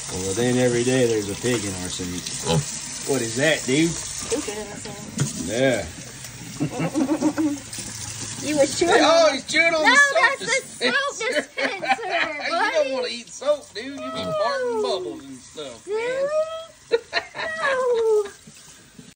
Well, then every day there's a pig in our sink. Oh. What is that, dude? Chicken in the sink. Yeah. You was chewing Oh, he's chewing on the soap that's the soap dispenser, buddy. You don't want to eat soap, dude. You be farting bubbles and stuff, man. Really?